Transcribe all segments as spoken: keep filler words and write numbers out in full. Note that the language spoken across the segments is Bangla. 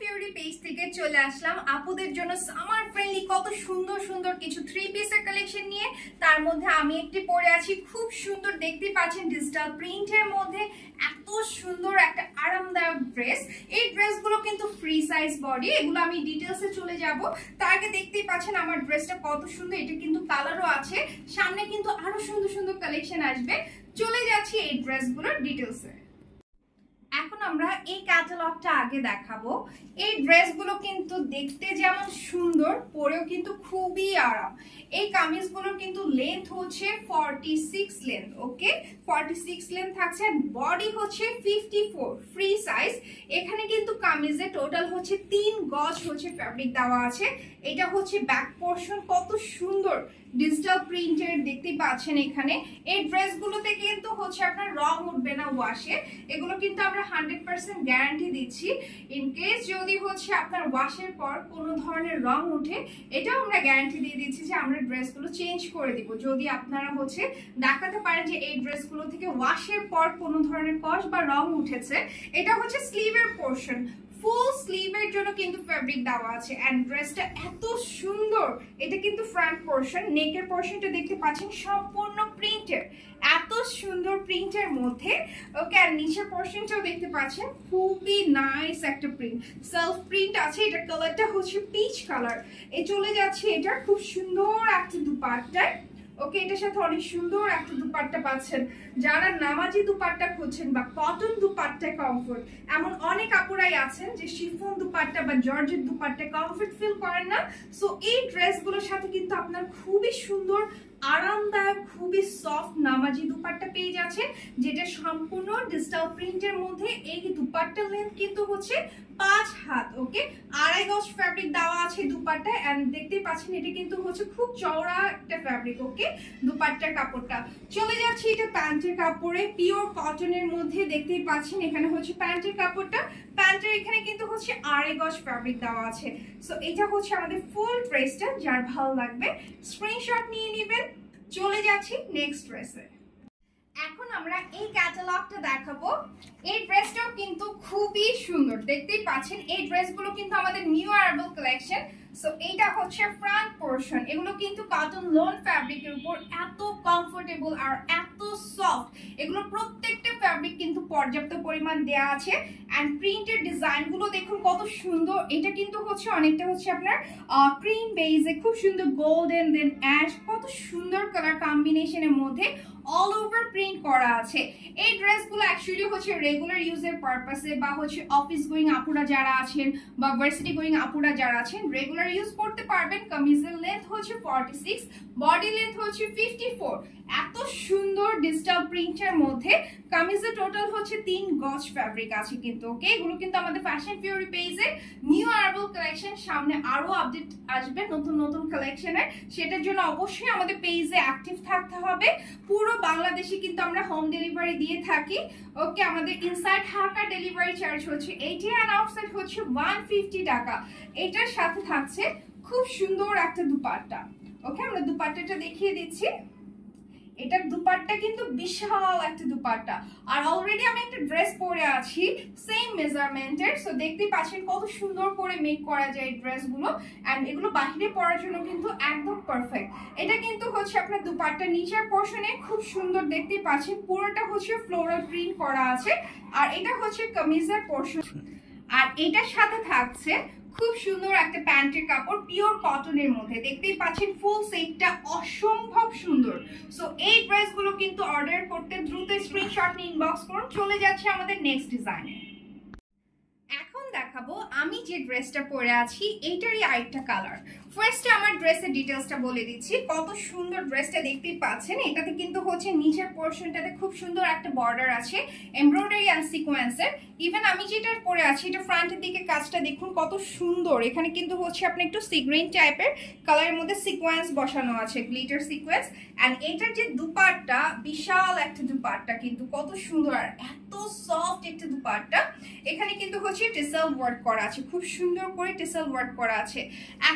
ফিউরি পেজ থেকে চলে আসলাম আপুদের জন্য সামার ফ্রেন্ডলি কত সুন্দর সুন্দর কিছু থ্রি পিসের কালেকশন নিয়ে। তার মধ্যে আমি একটি পরে আছি, খুব সুন্দর দেখতে পাচ্ছেন ডিজিটাল প্রিন্টের মধ্যে এত সুন্দর একটা আরামদায়ক ড্রেস। এই ড্রেসগুলো কিন্তু ফ্রি সাইজ বডি, এগুলো আমি ডিটেলসে চলে যাব। তার আগে দেখতেই পাচ্ছেন আমার ড্রেসটা কত সুন্দর, এটা কিন্তু কালারও আছে, সামনে কিন্তু আরো সুন্দর সুন্দর কালেকশন আসবে। চলে যাচ্ছি এই ড্রেসগুলোর ডিটেলসে। এখন আমরা এই ক্যাটালগটা আগে দেখাবো। এই ড্রেসগুলো কিন্তু দেখতে যেমন সুন্দর, পরেও কিন্তু খুবই আরাম। এই কামিজগুলোর কিন্তু লেন্থ হচ্ছে forty six length, okay forty six length থাকছে, বডি হচ্ছে ফিফটি ফোর ফ্রি সাইজ। এখানে কিন্তু কামিজে টোটাল হচ্ছে তিন গজ হচ্ছে ফ্যাব্রিক দেওয়া আছে। এটা হচ্ছে ব্যাক পোর্শন, কত সুন্দর ডিজিটাল প্রিন্টের দেখতে পাচ্ছেন। এখানে এই ড্রেসগুলোতে কিন্তু হচ্ছে আপনার রং উঠবে না ওয়াশে, এগুলো কিন্তু আমরা হান্ড্রেড পার্সেন্ট গ্যারান্টি দিচ্ছি। ইনকেস যদি হচ্ছে আপনার ওয়াশের পর কোনো ধরনের রং উঠে, এটাও আমরা গ্যারান্টি দিয়ে দিচ্ছি যে আমরা ড্রেসগুলো চেঞ্জ করে দিব। যদি আপনারা হচ্ছে দেখাতে পারেন যে এই ড্রেসগুলো থেকে ওয়াশের পর কোনো ধরনের কস বা রং উঠেছে। এটা হচ্ছে স্লিভের পোর্শন, ফুল স্লিভের জন্য কিন্তু ফ্যাব্রিক দেওয়া আছে। এন্ড ড্রেসটা এত সুন্দর, এটা কিন্তু ফ্রন্ট পোর্শন, নেকের পোর্শনটা দেখতে পাচ্ছেন সম্পূর্ণ প্রিন্টের, এত সুন্দর প্রিন্টের মধ্যে। ওকে, আর নিচের পোর্শনটাও দেখতে পাচ্ছেন খুবই নাইস একটা প্রিন্ট, সেলফ প্রিন্ট আছে। এটা কালারটা হচ্ছে পিচ কালার। এই চলে যাচ্ছে এটা খুব সুন্দর একটা দুপাট্টায়। ওকে, এটার সাথে অনেক সুন্দর একটা দুপাট্টা পাচ্ছেন। যারা নামাজি দুপাট্টা খুঁজছেন বা কটন দুপাট্টায় কমফোর্ট, এমন অনেক আপুরাই আছেন যে শিফন দুপাট্টা বা জর্জেট দুপাট্টায় কমফোর্ট ফিল করেন না। সো এই ড্রেসগুলোর সাথে কিন্তু আপনার খুবই সুন্দর আরামদায়ক খুবই সফট নামাজি দুপাট্টা পেয়ে যাচ্ছে, যেটা সম্পূর্ণ ডিজিটাল প্রিন্টের মধ্যে। এই দুপাট্টার লেন্থ কিন্তু হচ্ছে পাঁচ হাত, ওকে আড়াই গজ ফ্যাব্রিক দেওয়া আছে দুপাট্টা। এন্ড দেখতে পাচ্ছেন এটা কিন্তু হচ্ছে খুব চওড়া একটা ফ্যাব্রিক। ওকে, দুপাট্টার কাপড়টা চলে যাচ্ছে এটা প্যান্টের কাপড়ে, পিওর কটনের মধ্যে দেখতেই পাচ্ছেন। এখানে হচ্ছে প্যান্টের কাপড়টা, প্যান্টের এখানে কিন্তু হচ্ছে আড়াই গজ ফ্যাব্রিক দেওয়া আছে। সো এটা হচ্ছে আমাদের ফুল ড্রেসটা, যার ভালো লাগবে স্ক্রিনশট নিয়ে নেবেন। চলে যাচ্ছি নেক্সট ড্রেসে। এখন আমরা এই ক্যাটালগটা দেখাবো। এই ড্রেসটাও কিন্তু খুবই সুন্দর, দেখতেই পাচ্ছেন। এই ড্রেসগুলো কিন্তু আমাদের নিউ অ্যারাইভাল কালেকশন। সো এইটা হচ্ছে ফ্রন্ট পোর্শন, এগুলো কিন্তু কটন লোন ফ্যাব্রিকের উপর এত কমফোর্টেবল আর এত সফট। এগুলো প্রত্যেকটা ফ্যাব্রিক কিন্তু পর্যাপ্ত পরিমাণ দেয়া আছে। অ্যান্ড প্রিন্টের ডিজাইনগুলো দেখুন কত সুন্দর। এটা কিন্তু হচ্ছে অনেকটা হচ্ছে আপনার ক্রিম বেজে, খুব সুন্দর গোল্ডেন দেন অ্যাশ, কত সুন্দর কালার কম্বিনেশনের মধ্যে অল ওভার প্রিন্ট করা আছে। এই ড্রেসগুলো অ্যাকচুয়ালি হচ্ছে রেগুলার ইউজের পারপাসে বা হচ্ছে অফিস গোয়িং আপুরা যারা আছেন বা ভার্সিটি গোয়িং আপুরা যারা আছেন রেগুলার ইউজ করতে পারবেন। কামিজের লেন্থ হচ্ছে ফর্টি সিক্স, বডি লেন্থ হচ্ছে ফিফটি ফোর। এত সুন্দর ডিজিটাল প্রিন্টের মধ্যে কামিজের টোটাল হচ্ছে তিন গজ ফ্যাব্রিক আছে কিন্তু। ওকে, এগুলো কিন্তু আমাদের ফ্যাশন ফিউরি পেজে নিউ অ্যারাইভাল কালেকশন, সামনে আরো আপডেট আসবে নতুন নতুন কালেকশনের। সেটার জন্য অবশ্যই আমাদের পেজে অ্যাক্টিভ থাকতে হবে। পুরো বাংলাদেশে কিন্তু আমরা হোম ডেলিভারি দিয়ে থাকি। ওকে, আমাদের ইনসাইড ঢাকা ডেলিভারি চার্জ হচ্ছে এইটি অ্যান্ড আউটসাইড হচ্ছে ওয়ান ফিফটি টাকা। এটার সাথে থাকছে খুব সুন্দর একটা দুপাট্টা। ওকে, আমরা দুপাট্টাটা দেখিয়ে দিচ্ছি। এটার দুপাট্টা কিন্তু বিশাল একটা দুপাট্টা, আর অলরেডি আমি একটা ড্রেস পরে আছি সেম মেজারমেন্টের। সো দেখতে পাচ্ছেন কত সুন্দর করে মেক করা যায় এই ড্রেসগুলো। এন্ড এগুলো বাহিরে পরার জন্য কিন্তু একদম পারফেক্ট। এটা কিন্তু হচ্ছে আপনার দুপাট্টা নিচের পোর্শনে খুব সুন্দর দেখতে পাচ্ছেন, পুরোটা হচ্ছে ফ্লোরাল প্রিন্ট করা আছে। আর এটা হচ্ছে কামিজের পোর্শন, আর এটার সাথে থাকছে খুব সুন্দর একটা প্যান্টের কাপড় পিওর কটনের মধ্যে। দেখতেই পাচ্ছেন ফুল সেটটা অসম্ভব সুন্দর। সো এই ড্রেসগুলো কিন্তু অর্ডার করতে দ্রুত স্ক্রিনশট নিয়ে ইনবক্স করুন। চলে যাচ্ছে আমাদের নেক্সট ডিজাইনে। এখন দেখাবো আমি যে ড্রেসটা পরে আছি এইটারই আরেকটা কালার। ফার্স্টে আমার ড্রেসের ডিটেলসটা বলে দিচ্ছি। কত সুন্দর ড্রেসটা দেখতেই পাচ্ছেন। এটাতে কিন্তু হচ্ছে নিচের পোর্শনটাতে খুব সুন্দর একটা বর্ডার আছে এমব্রয়ডারি অ্যান্ড সিকোয়েন্সের। ইভেন আমি যেটা পরে আছি এটা ফ্রন্টের দিকে কাজটা দেখুন কত সুন্দর। এখানে কিন্তু হচ্ছে আপনি একটু সি গ্রিন টাইপের কালারের মধ্যে সিকোয়েন্স বসানো আছে, গ্লিটার সিকোয়েন্স। অ্যান্ড এটার যে দুপাট্টা, বিশাল একটা দুপাট্টা কিন্তু, কত সুন্দর আর এত সফট একটা দুপাট্টা। এখানে কিন্তু হচ্ছে টেসেল ওয়ার্ক করা আছে, খুব সুন্দর করে টেসেল ওয়ার্ক করা আছে। একটা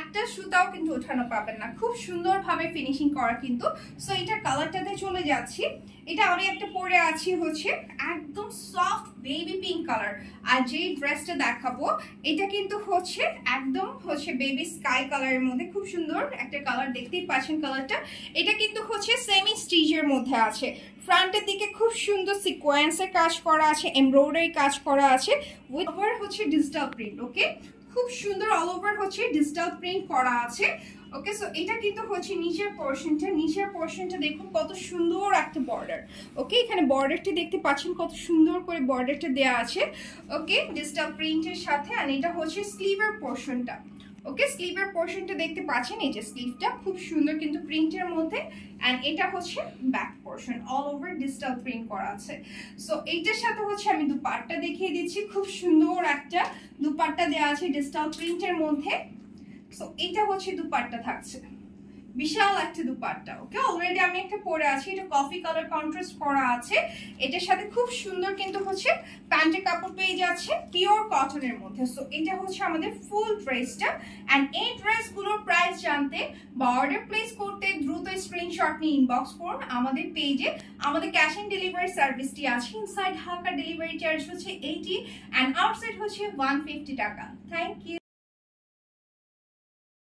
সুতাও কিন্তু ওঠানো পাবেন না, খুব সুন্দরভাবে ফিনিশিং করা কিন্তু। সো এটা কালারটাতে চলে যাচ্ছি। এটা আমি একটা পরে আছি হচ্ছে একদম সফট বেবি পিঙ্ক কালার। আর যেই ড্রেসটা দেখাবো এটা কিন্তু হচ্ছে একদম হচ্ছে বেবি স্কাই কালারের মধ্যে, খুব সুন্দর একটা কালার, দেখতেই পাচ্ছেন কালারটা। এটা কিন্তু হচ্ছে সেমি স্টিচের মধ্যে আছে। ফ্রন্টের দিকে খুব সুন্দর সিকোয়েন্সের কাজ করা আছে, এমব্রয়ডারি কাজ করা আছে, উইথ ওভার হচ্ছে ডিজিটাল প্রিন্ট। ওকে, খুব সুন্দর অল ওভার হচ্ছে ডিজিটাল প্রিন্ট করা আছে। ওকে, সো এটা কিন্তু হচ্ছে নিচের পোর্শনটা। নিচের পোর্শনটা দেখুন কত সুন্দর একটা বর্ডার। ওকে, এখানে বর্ডারটি দেখতে পাচ্ছেন কত সুন্দর করে বর্ডারটা দেওয়া আছে। ওকে, ডিজিটাল প্রিন্টের সাথে। আর এটা হচ্ছে স্লিভের পোর্শনটা। ওকে, স্লিভের পোর্শনটা দেখতে পাচ্ছেন, এই যে স্লিভটা খুব সুন্দর কিন্তু প্রিন্টের মধ্যে। এন্ড এটা হচ্ছে back portion, all over digital print করা আছে। সো এইটার সাথে হচ্ছে আমি দুপাট্টা দেখিয়ে দিচ্ছি। খুব সুন্দর একটা দুপাট্টা দেওয়া আছে ডিজিটাল প্রিন্টের মধ্যে। সো এটা হচ্ছে দুপাট্টা থাকছে, বিশাল একটা দুপাট্টা। ওকে, অলরেডি আমি একটা পরে আছি, এটা কফি কালার কন্ট্রাস্ট করা আছে। এটার সাথে খুব সুন্দর কিন্তু হচ্ছে প্যান্টের কাপড় পেয়ে যাচ্ছে পিওর কটনের মধ্যে। সো এটা হচ্ছে আমাদের ফুল ড্রেসটা। অ্যান্ড এই ড্রেসগুলোর প্রাইস জানতে বা অর্ডার প্লেস করতে দ্রুত স্ক্রিনশট নিয়ে ইনবক্স করুন আমাদের পেজে। আমাদের ক্যাশ অন ডেলিভারি সার্ভিসটি আছে। ইনসাইড ঢাকা ডেলিভারি চার্জ হচ্ছে এইটি অ্যান্ড আউটসাইড হচ্ছে ওয়ান ফিফটি টাকা। Thank you.